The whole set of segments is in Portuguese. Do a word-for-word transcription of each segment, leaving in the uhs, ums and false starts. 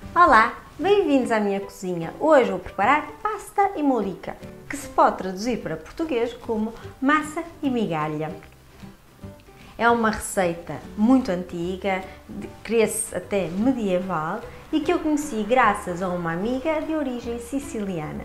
Olá, bem-vindos à minha cozinha. Hoje vou preparar pasta e molica, que se pode traduzir para português como massa e migalha. É uma receita muito antiga, crê-se até medieval e que eu conheci graças a uma amiga de origem siciliana.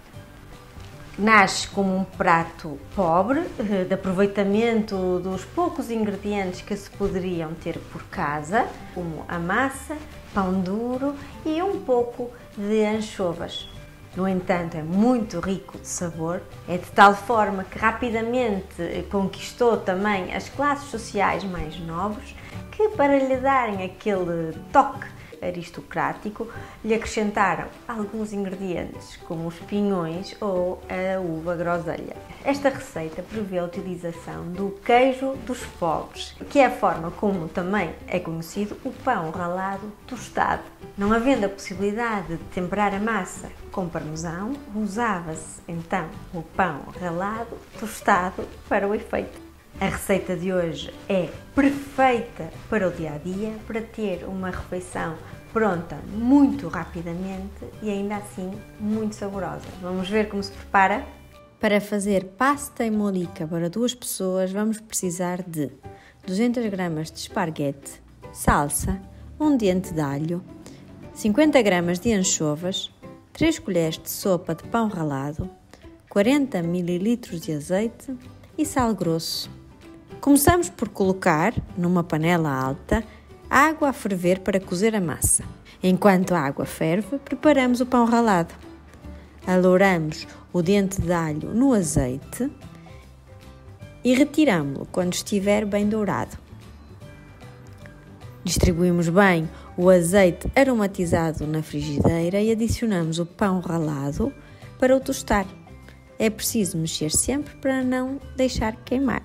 Nasce como um prato pobre, de aproveitamento dos poucos ingredientes que se poderiam ter por casa, como a massa, pão duro e um pouco de anchovas. No entanto, é muito rico de sabor, é de tal forma que rapidamente conquistou também as classes sociais mais nobres, que para lhe darem aquele toque aristocrático, lhe acrescentaram alguns ingredientes, como os pinhões ou a uva groselha. Esta receita prevê a utilização do queijo dos pobres, que é a forma como também é conhecido o pão ralado tostado. Não havendo a possibilidade de temperar a massa com parmesão, usava-se então o pão ralado tostado para o efeito. A receita de hoje é perfeita para o dia-a-dia, para ter uma refeição pronta muito rapidamente e ainda assim muito saborosa. Vamos ver como se prepara? Para fazer pasta e molica para duas pessoas vamos precisar de duzentas gramas de esparguete, salsa, um dente de alho, cinquenta gramas de anchovas, três colheres de sopa de pão ralado, quarenta mililitros de azeite e sal grosso. Começamos por colocar, numa panela alta, água a ferver para cozer a massa. Enquanto a água ferve, preparamos o pão ralado. Alouramos o dente de alho no azeite e retiramo-lo quando estiver bem dourado. Distribuímos bem o azeite aromatizado na frigideira e adicionamos o pão ralado para o tostar. É preciso mexer sempre para não deixar queimar.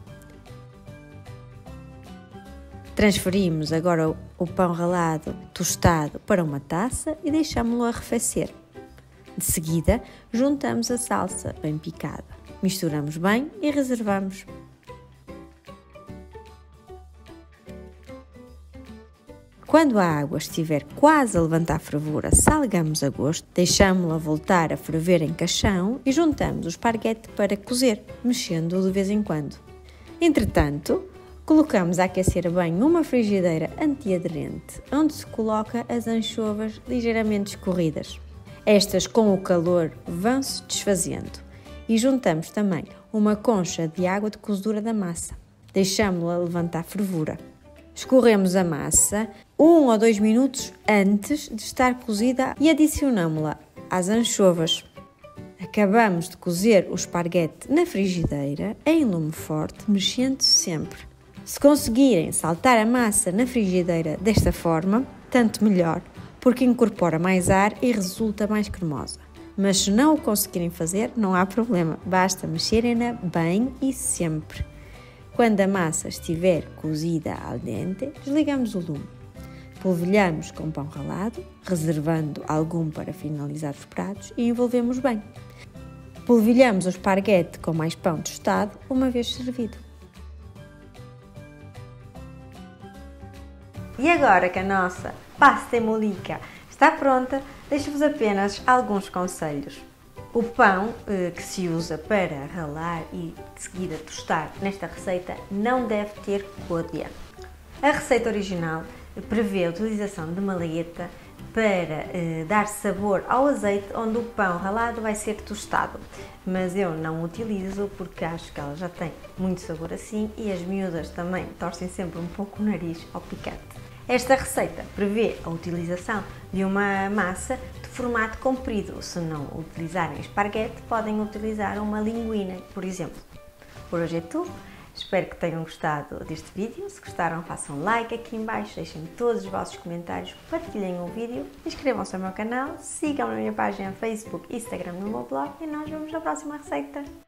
Transferimos agora o pão ralado tostado para uma taça e deixamos-lo arrefecer. De seguida, juntamos a salsa bem picada, misturamos bem e reservamos. Quando a água estiver quase a levantar a fervura, salgamos a gosto, deixamos-la voltar a ferver em caixão e juntamos o esparguete para cozer, mexendo-o de vez em quando. Entretanto, colocamos a aquecer bem uma frigideira antiaderente, onde se coloca as anchovas ligeiramente escorridas. Estas, com o calor, vão se desfazendo. E juntamos também uma concha de água de cozedura da massa. Deixamos-la levantar a fervura. Escorremos a massa um ou dois minutos antes de estar cozida e adicionamos-la às anchovas. Acabamos de cozer o esparguete na frigideira, em lume forte, mexendo sempre. Se conseguirem saltar a massa na frigideira desta forma, tanto melhor, porque incorpora mais ar e resulta mais cremosa. Mas se não o conseguirem fazer, não há problema, basta mexerem-na bem e sempre. Quando a massa estiver cozida al dente, desligamos o lume. Polvilhamos com pão ralado, reservando algum para finalizar os pratos e envolvemos bem. Polvilhamos o esparguete com mais pão tostado, uma vez servido. E agora que a nossa pasta e molica está pronta, deixo-vos apenas alguns conselhos. O pão eh, que se usa para ralar e de seguida tostar nesta receita não deve ter côdea. A receita original prevê a utilização de malagueta para eh, dar sabor ao azeite onde o pão ralado vai ser tostado, mas eu não utilizo porque acho que ela já tem muito sabor assim e as miúdas também torcem sempre um pouco o nariz ao picante. Esta receita prevê a utilização de uma massa de formato comprido. Se não utilizarem esparguete, podem utilizar uma linguina, por exemplo. Por hoje é tudo. Espero que tenham gostado deste vídeo. Se gostaram, façam like aqui em baixo, deixem todos os vossos comentários, partilhem o vídeo, inscrevam-se ao meu canal, sigam na minha página Facebook, Instagram, no meu blog e nós vemos na próxima receita.